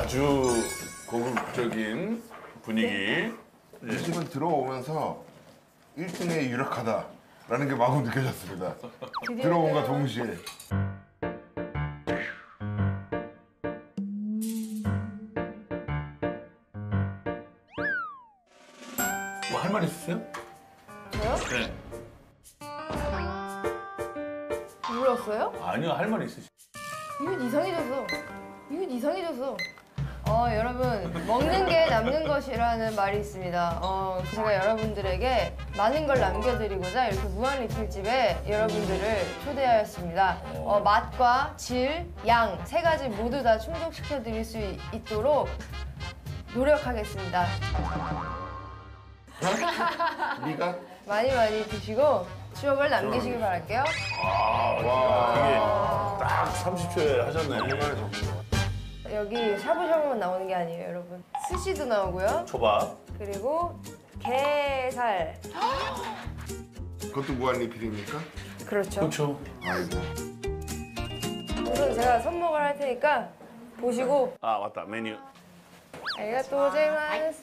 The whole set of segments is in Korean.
아주 고급적인 분위기. 이 집은 들어오면서 1등에 유력하다라는 게 마구 느껴졌습니다. 들어온과 동시에. 뭐 할 말 있으세요? 저요? 네. 울었어요? 아니요, 할 말 있으시죠? 이건 이상해졌어. 이건 이상해졌어. 여러분, 먹는 게 남는 것이라는 말이 있습니다. 제가 여러분들에게 많은 걸 남겨드리고자 이렇게 무한 리필집에 여러분들을 초대하였습니다. 맛과 질, 양 세 가지 모두 다 충족시켜드릴 수 있도록 노력하겠습니다. 네가? 많이 많이 드시고 추억을 남기시길 바랄게요. 되게 딱 30초에 하셨네. 여기 샤브샤브만 나오는 게 아니에요, 여러분. 스시도 나오고요. 초밥. 그리고 게살. 그것도 무한 리필입니까? 그렇죠. 그렇죠. 아이고. 우선 제가 선먹을 할 테니까 보시고. 아, 맞다. 메뉴. 아리가또 고자이마스.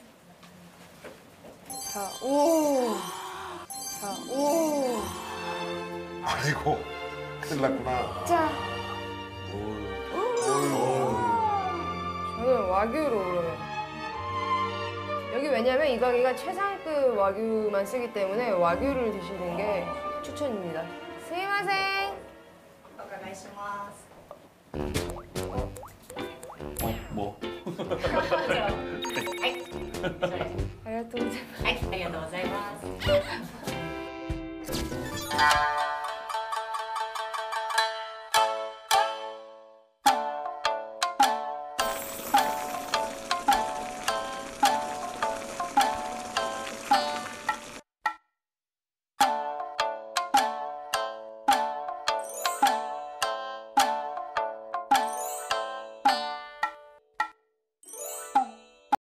자, 오. 자, 오. 아이고. 큰일 났구나. 자. 저는 와규로 그러면. 여기 왜냐면 이 가게가 최상급 와규만 쓰기 때문에 와규를 드시는 게 추천입니다. 스미마셍. 뭐? 아리가또 고자이마스. はい、ありがとうございます。